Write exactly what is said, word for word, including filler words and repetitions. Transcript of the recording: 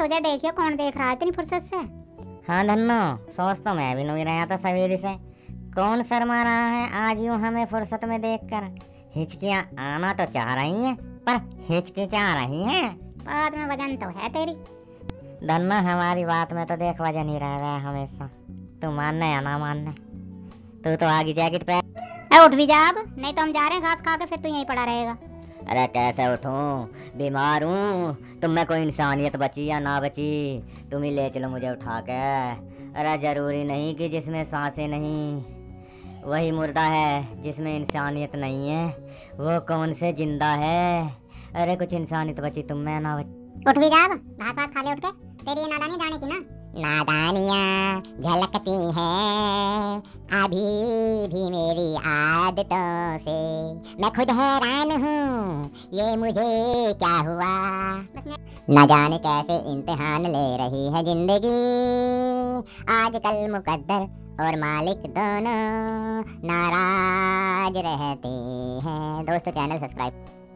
मुझे देखिए कौन देख रहा है इतनी फुर्सत से। हाँ धन्नो, सोच तो मैं भी नहीं रहा था सवेरे से। कौन शर्मा रहा है आज यूं हमें फुर्सत में देखकर। हिचकियाँ आना तो चाह रही हैं पर हिचकिचा रही हैं। बात में वजन तो है तेरी। धन्नो हमारी बात में तो देख वजन ही रह गया हमेशा। तू मानने या ना मानने, तू तो आगे जैकेट पे। अरे उठ भी जा अब, नहीं तो हम जा रहे हैं घास खा के, फिर तू यहीं पड़ा रहेगा। अरे कैसे उठूं, बीमार हूँ। तुम में कोई इंसानियत बची या ना बची, तुम ही ले चलो मुझे उठा के। अरे जरूरी नहीं कि जिसमें सांसें नहीं वही मुर्दा है, जिसमें इंसानियत नहीं है वो कौन से जिंदा है। अरे कुछ इंसानियत बची तुम में ना बची। उठ भी जा अब, घास वास खा ले उठ के। तेरी ये नादानी जाने की ना। नादानियाँ झलकती हैं अभी भी मेरी आदतों से। मैं खुद हैरान हूँ ये मुझे क्या हुआ। न जाने कैसे इम्तिहान ले रही है जिंदगी। आजकल मुकद्दर और मालिक दोनों नाराज रहते हैं। दोस्तों चैनल सब्सक्राइब।